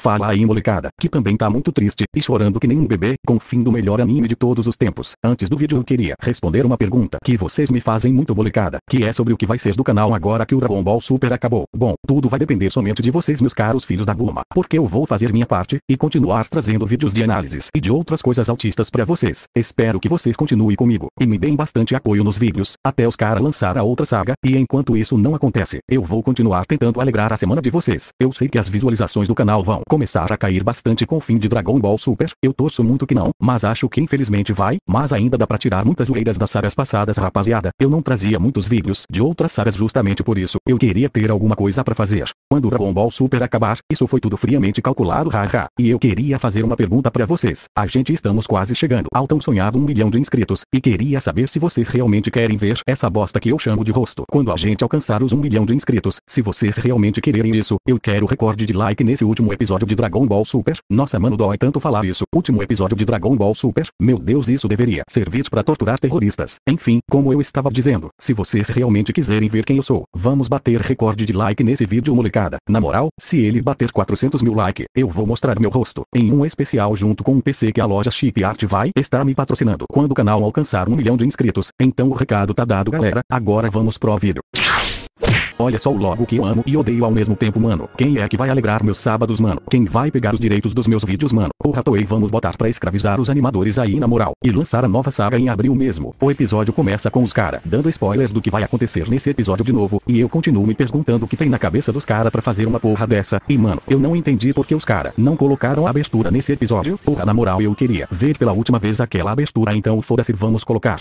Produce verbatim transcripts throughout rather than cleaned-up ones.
Fala aí, molecada, que também tá muito triste e chorando que nem um bebê com o fim do melhor anime de todos os tempos. Antes do vídeo eu queria responder uma pergunta que vocês me fazem muito, molecada, que é sobre o que vai ser do canal agora que o Dragon Ball Super acabou. Bom, tudo vai depender somente de vocês, meus caros filhos da Bulma, porque eu vou fazer minha parte e continuar trazendo vídeos de análises e de outras coisas autistas pra vocês. Espero que vocês continuem comigo e me deem bastante apoio nos vídeos até os caras lançar a outra saga, e enquanto isso não acontece, eu vou continuar tentando alegrar a semana de vocês. Eu sei que as visualizações do canal vão começar a cair bastante com o fim de Dragon Ball Super, eu torço muito que não, mas acho que infelizmente vai, mas ainda dá pra tirar muitas zoeiras das sagas passadas, rapaziada. Eu não trazia muitos vídeos de outras sagas justamente por isso, eu queria ter alguma coisa pra fazer. Quando o Dragon Ball Super acabar, isso foi tudo friamente calculado, haha. E eu queria fazer uma pergunta pra vocês. A gente estamos quase chegando ao tão sonhado um milhão de inscritos, e queria saber se vocês realmente querem ver essa bosta que eu chamo de rosto. Quando a gente alcançar os um milhão de inscritos, se vocês realmente quererem isso, eu quero recorde de like nesse último episódio de Dragon Ball Super. Nossa, mano, dói tanto falar isso. Último episódio de Dragon Ball Super. Meu Deus, isso deveria servir pra torturar terroristas. Enfim, como eu estava dizendo, se vocês realmente quiserem ver quem eu sou, vamos bater recorde de like nesse vídeo, molecada. Na moral, se ele bater quatrocentos mil like, eu vou mostrar meu rosto em um especial junto com um P C que a loja Chip Art vai estar me patrocinando quando o canal alcançar um milhão de inscritos. Então o recado tá dado, galera. Agora vamos pro vídeo. Olha só o logo que eu amo e odeio ao mesmo tempo, mano. Quem é que vai alegrar meus sábados, mano? Quem vai pegar os direitos dos meus vídeos, mano? Porra, Toei, vamos botar pra escravizar os animadores aí, na moral, e lançar a nova saga em abril mesmo. O episódio começa com os cara dando spoiler do que vai acontecer nesse episódio de novo, e eu continuo me perguntando o que tem na cabeça dos cara pra fazer uma porra dessa. E mano, eu não entendi porque os cara não colocaram a abertura nesse episódio. Porra, na moral, eu queria ver pela última vez aquela abertura, então foda-se, vamos colocar.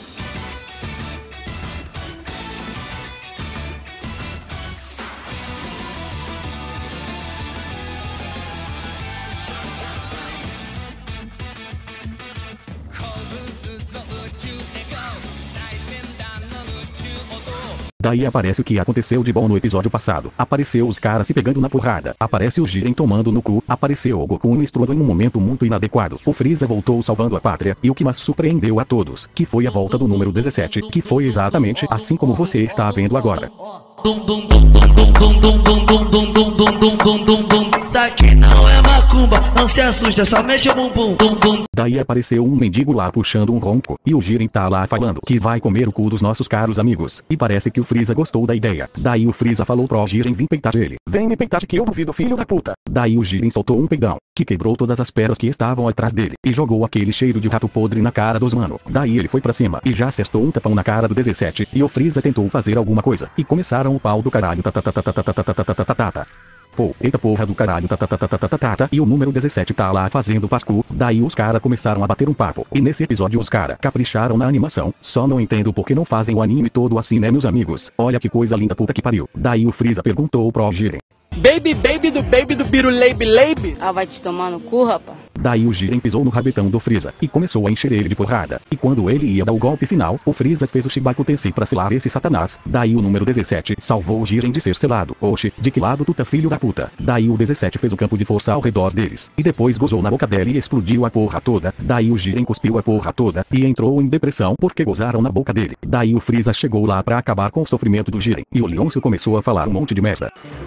Daí aparece o que aconteceu de bom no episódio passado. Apareceu os caras se pegando na porrada. Aparece o Jiren tomando no cu. Apareceu o Goku menstruando em um momento muito inadequado. O Freeza voltou salvando a pátria. E o que mais surpreendeu a todos, que foi a volta do número dezessete, que foi exatamente assim como você está vendo agora. Isso aqui não é macumba, não se assusta, só mexe o bumbum. Daí apareceu um mendigo lá puxando um ronco, e o Jiren tá lá falando que vai comer o cu dos nossos caros amigos. E parece que o Freeza gostou da ideia. Daí o Freeza falou pro Jiren vir peitar ele. Vem me peitar que eu duvido, filho da puta. Daí o Jiren soltou um peidão, que quebrou todas as pedras que estavam atrás dele, e jogou aquele cheiro de rato podre na cara dos mano. Daí ele foi pra cima e já acertou um tapão na cara do dezessete, e o Freeza tentou fazer alguma coisa, e começaram o pau do caralho, tatatatatatatatatatatata. Pô, eita porra do caralho, tatatatatata, e o número dezessete tá lá fazendo parkour. Daí os cara começaram a bater um papo, e nesse episódio os cara capricharam na animação. Só não entendo porque não fazem o anime todo assim, né, meus amigos? Olha que coisa linda, puta que pariu. Daí o Freeza perguntou pro Jiren: Baby, baby do baby do biruleibe leibe. Ah, vai te tomar no cu, rapaz. Daí o Jiren pisou no rabetão do Freeza e começou a encher ele de porrada. E quando ele ia dar o golpe final, o Freeza fez o Shibaku Tensei pra selar esse satanás. Daí o número dezessete salvou o Jiren de ser selado. Oxe, de que lado tu tá, filho da puta? Daí o dezessete fez o campo de força ao redor deles, e depois gozou na boca dela e explodiu a porra toda. Daí o Jiren cuspiu a porra toda e entrou em depressão porque gozaram na boca dele. Daí o Freeza chegou lá pra acabar com o sofrimento do Jiren, e o Leôncio começou a falar um monte de merda.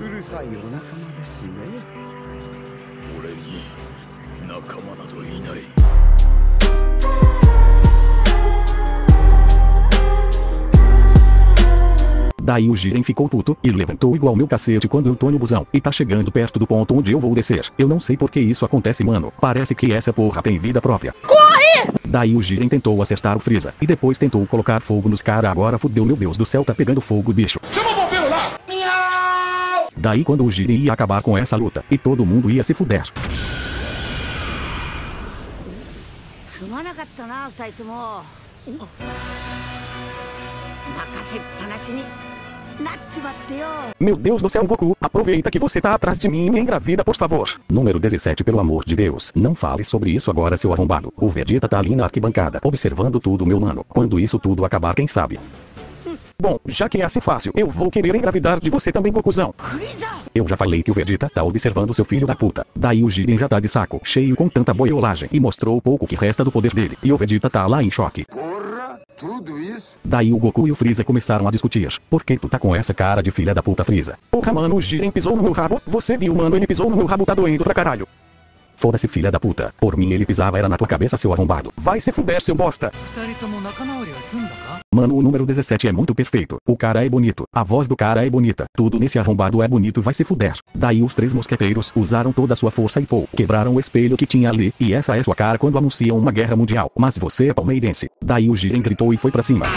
Daí o Jiren ficou puto e levantou igual meu cacete quando eu tô no busão e tá chegando perto do ponto onde eu vou descer. Eu não sei por que isso acontece, mano. Parece que essa porra tem vida própria. Corre! Daí o Jiren tentou acertar o Freeza e depois tentou colocar fogo nos cara. Agora fudeu, meu Deus do céu, tá pegando fogo, bicho. Chama o bombeiro lá! Miau! Daí quando o Jiren ia acabar com essa luta e todo mundo ia se fuder. Meu Deus do céu, Goku, aproveita que você tá atrás de mim e me engravida, por favor. Número dezessete, pelo amor de Deus, não fale sobre isso agora, seu arrombado. O Vegeta tá ali na arquibancada, observando tudo, meu mano. Quando isso tudo acabar, quem sabe? Bom, já que é assim fácil, eu vou querer engravidar de você também, Gokuzão. Eu já falei que o Vegeta tá observando seu filho da puta. Daí o Jiren já tá de saco cheio com tanta boiolagem e mostrou o pouco que resta do poder dele. E o Vegeta tá lá em choque. Porra! Tudo isso? Daí o Goku e o Freeza começaram a discutir. Por que tu tá com essa cara de filha da puta, Freeza? Porra, mano, o Jiren pisou no meu rabo. Você viu, mano, ele pisou no meu rabo, tá doendo pra caralho. Foda-se, filha da puta. Por mim ele pisava era na tua cabeça, seu arrombado. Vai se fuder, seu bosta. Mano, o número dezessete é muito perfeito. O cara é bonito. A voz do cara é bonita. Tudo nesse arrombado é bonito, vai se fuder. Daí os três mosqueteiros usaram toda a sua força e pô, quebraram o espelho que tinha ali. E essa é sua cara quando anunciam uma guerra mundial. Mas você é palmeirense. Daí o Jiren gritou e foi pra cima.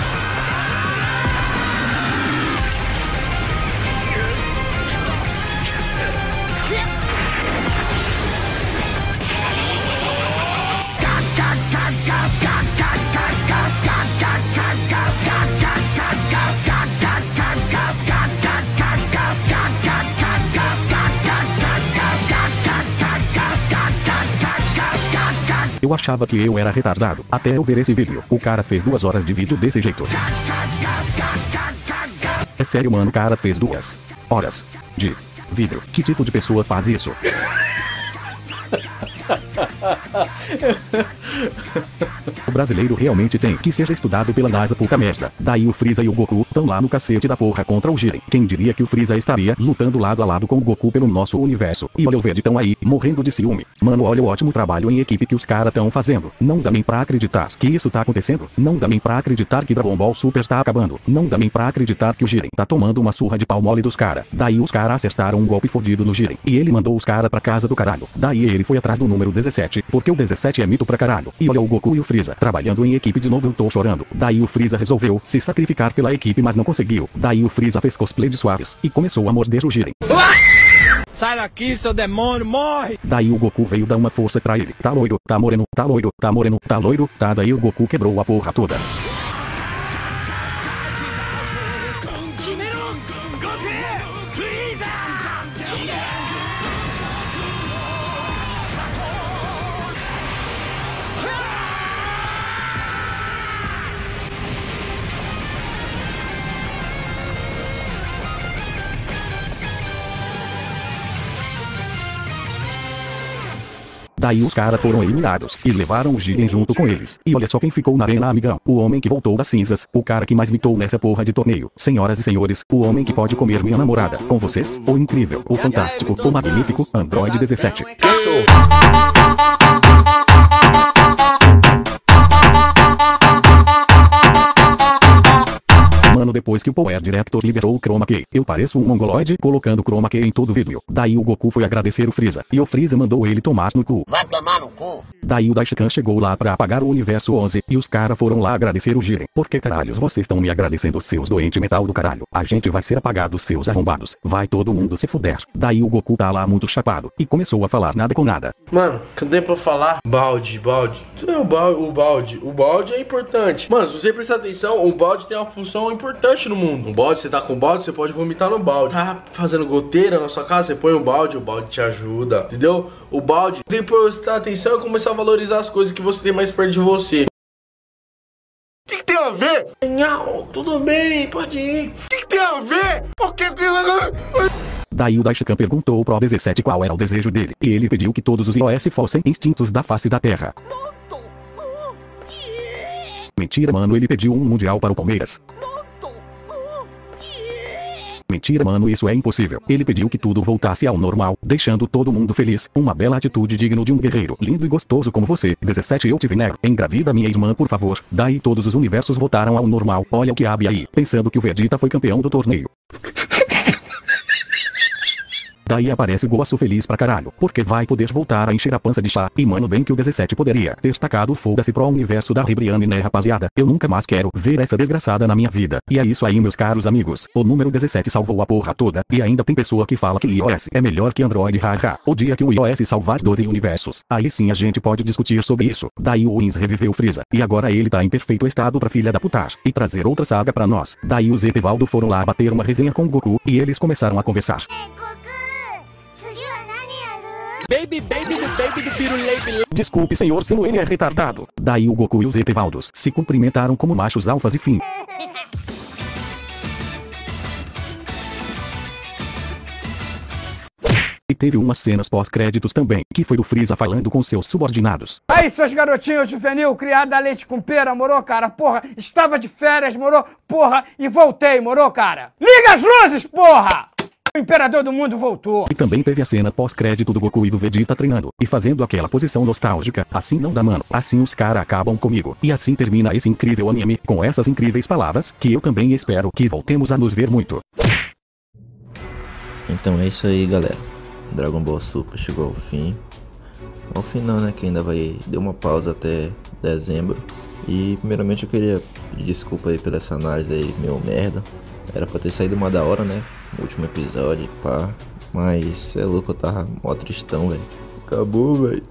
Eu achava que eu era retardado, até eu ver esse vídeo. O cara fez duas horas de vídeo desse jeito. É sério, mano, o cara fez duas horas de vídeo. Que tipo de pessoa faz isso? O brasileiro realmente tem que ser estudado pela NASA, puta merda. Daí o Freeza e o Goku tão lá no cacete da porra contra o Jiren. Quem diria que o Freeza estaria lutando lado a lado com o Goku pelo nosso universo. E olha o Vegetão aí, morrendo de ciúme. Mano, olha o ótimo trabalho em equipe que os caras tão fazendo. Não dá nem pra acreditar que isso tá acontecendo. Não dá nem pra acreditar que Dragon Ball Super tá acabando. Não dá nem pra acreditar que o Jiren tá tomando uma surra de pau mole dos caras. Daí os caras acertaram um golpe fodido no Jiren. E ele mandou os caras pra casa do caralho. Daí ele foi atrás do número dezessete, porque o dezessete é mito pra caralho. E olha o Goku e o Freeza trabalhando em equipe de novo, eu tô chorando. Daí o Freeza resolveu se sacrificar pela equipe, mas não conseguiu. Daí o Freeza fez cosplay de Suaves e começou a morder o Jiren. Sai daqui, seu demônio, morre! Daí o Goku veio dar uma força pra ele. Tá loiro, tá moreno, tá loiro, tá moreno, tá loiro, tá. Daí o Goku quebrou a porra toda. Daí os caras foram eliminados e levaram o Jiren junto com eles. E olha só quem ficou na arena, amigão. O homem que voltou das cinzas. O cara que mais mitou nessa porra de torneio. Senhoras e senhores, o homem que pode comer minha namorada. Com vocês, o incrível, o fantástico, o magnífico Android dezessete. Mano, depois que o Power Director liberou o Chroma Key, eu pareço um mongoloide colocando Chroma Key em todo o vídeo. Daí o Goku foi agradecer o Freeza, e o Freeza mandou ele tomar no cu. Vai tomar no cu. Daí o Daishikan chegou lá pra apagar o universo onze, e os caras foram lá agradecer o Jiren. Por que caralhos vocês estão me agradecendo, seus doentes mental do caralho? A gente vai ser apagado, seus arrombados. Vai todo mundo se fuder. Daí o Goku tá lá muito chapado, e começou a falar nada com nada. Mano, cadê pra falar? Balde, balde. Tu é o balde, o balde. O balde é importante. Mano, se você prestar atenção, o balde tem uma função importante no mundo. Um balde, você tá com balde, você pode vomitar no balde. Tá fazendo goteira na sua casa, você põe o balde, o balde te ajuda. Entendeu? O balde tem que prestar atenção e começar a valorizar as coisas que você tem mais perto de você. O que, que tem a ver? Não, tudo bem, pode ir. O que, que tem a ver? Por que que... Daí o Daishikan perguntou pro dezessete qual era o desejo dele, e ele pediu que todos os I O S fossem extintos da face da Terra. Mentira, mano, ele pediu um mundial para o Palmeiras. Mentira, mano, isso é impossível. Ele pediu que tudo voltasse ao normal, deixando todo mundo feliz. Uma bela atitude digno de um guerreiro, lindo e gostoso como você. dezessete Eu te venero. Engravida minha irmã, por favor. Daí todos os universos voltaram ao normal. Olha o que abre aí, pensando que o Vegeta foi campeão do torneio. Daí aparece o Goku feliz pra caralho, porque vai poder voltar a encher a pança de chá. E mano, bem que o dezessete poderia ter tacado foda-se pro universo da Ribriane, né rapaziada? Eu nunca mais quero ver essa desgraçada na minha vida. E é isso aí, meus caros amigos. O número dezessete salvou a porra toda. E ainda tem pessoa que fala que iOS é melhor que Android, haha. O dia que o iOS salvar doze universos, aí sim a gente pode discutir sobre isso. Daí o Wins reviveu Freeza, e agora ele tá em perfeito estado pra filha da putar, e trazer outra saga pra nós. Daí os Etevaldo foram lá bater uma resenha com o Goku, e eles começaram a conversar. Baby, baby do baby do biru leibe. Desculpe, senhor, se ele é retardado. Daí o Goku e os Etevaldos se cumprimentaram como machos alfas e fim. E teve umas cenas pós-créditos também, que foi do Freeza falando com seus subordinados. Aí, seus garotinhos juvenil, criado a leite com pera, morou, cara? Porra, estava de férias, morou? Porra, e voltei, morou, cara? Liga as luzes, porra! O imperador do mundo voltou. E também teve a cena pós-crédito do Goku e do Vegeta treinando, e fazendo aquela posição nostálgica. Assim não dá, mano. Assim os cara acabam comigo. E assim termina esse incrível anime, com essas incríveis palavras, que eu também espero que voltemos a nos ver muito. Então é isso aí, galera. Dragon Ball Super chegou ao fim. Ao fim não, né, que ainda vai... Deu uma pausa até dezembro. E primeiramente eu queria pedir desculpa aí pela essa análise aí, meu merda. Era pra ter saído uma da hora, né? No último episódio, pá. Mas cê é louco, eu tava mó tristão, velho. Acabou, velho.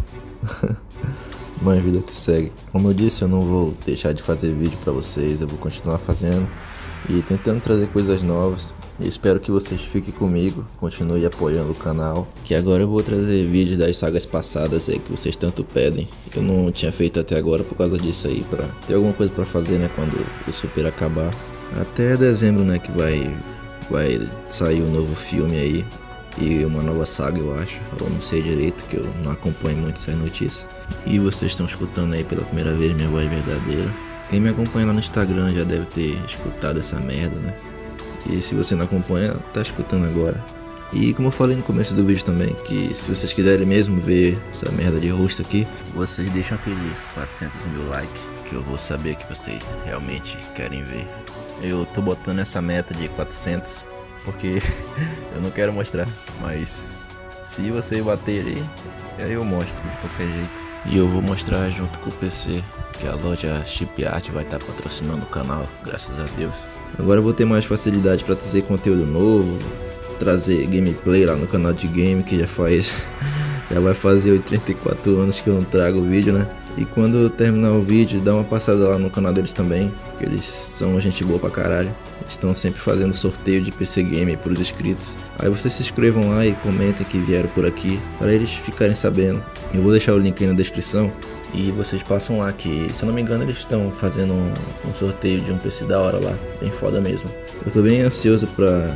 Mas vida que segue. Como eu disse, eu não vou deixar de fazer vídeo pra vocês. Eu vou continuar fazendo e tentando trazer coisas novas. E espero que vocês fiquem comigo, continuem apoiando o canal. Que agora eu vou trazer vídeos das sagas passadas aí que vocês tanto pedem. Eu não tinha feito até agora por causa disso aí, pra ter alguma coisa pra fazer, né, quando o Super acabar. Até dezembro, né, que vai, vai sair um novo filme aí. E uma nova saga, eu acho. Eu não sei direito, que eu não acompanho muito essas notícias. E vocês estão escutando aí pela primeira vez minha voz verdadeira. Quem me acompanha lá no Instagram já deve ter escutado essa merda, né? E se você não acompanha, tá escutando agora. E como eu falei no começo do vídeo também, que se vocês quiserem mesmo ver essa merda de rosto aqui, vocês deixam aqueles quatrocentos mil likes, que eu vou saber que vocês realmente querem ver. Eu tô botando essa meta de quatrocentos, porque eu não quero mostrar, mas se você bater aí, aí eu mostro de qualquer jeito. E eu vou mostrar junto com o P C, que a loja Chip Art vai estar patrocinando o canal, graças a Deus. Agora eu vou ter mais facilidade para trazer conteúdo novo, trazer gameplay lá no canal de game, que já faz, já vai fazer trinta e quatro anos que eu não trago vídeo, né? E quando eu terminar o vídeo, dá uma passada lá no canal deles também, que eles são gente boa pra caralho. Eles estão sempre fazendo sorteio de P C Game pros inscritos. Aí vocês se inscrevam lá e comentem que vieram por aqui, para eles ficarem sabendo. Eu vou deixar o link aí na descrição. E vocês passam lá, que se eu não me engano eles estão fazendo um, um sorteio de um P C da hora lá, bem foda mesmo. Eu tô bem ansioso pra,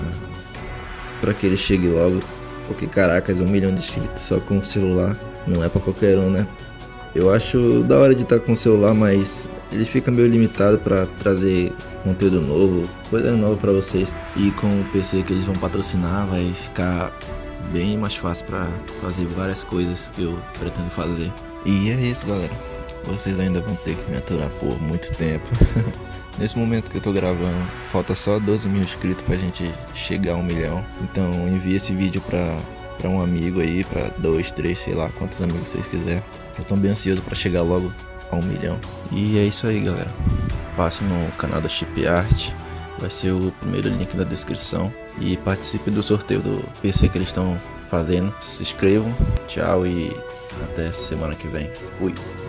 pra que ele chegue logo, porque caracas, um milhão de inscritos só com o celular não é pra qualquer um, né? Eu acho da hora de estar com o celular, mas ele fica meio limitado pra trazer conteúdo novo, coisa nova pra vocês. E com o P C que eles vão patrocinar vai ficar bem mais fácil pra fazer várias coisas que eu pretendo fazer. E é isso, galera. Vocês ainda vão ter que me aturar por muito tempo. Nesse momento que eu tô gravando, falta só doze mil inscritos pra gente chegar a um milhão. Então envie esse vídeo pra, pra um amigo aí, pra dois, três, sei lá, quantos amigos vocês quiserem. Eu tô bem ansioso pra chegar logo a um milhão. E é isso aí, galera. Passe no canal da Chip Art. Vai ser o primeiro link na descrição. E participe do sorteio do P C que eles estão fazendo. Se inscrevam. Tchau e até semana que vem. Fui.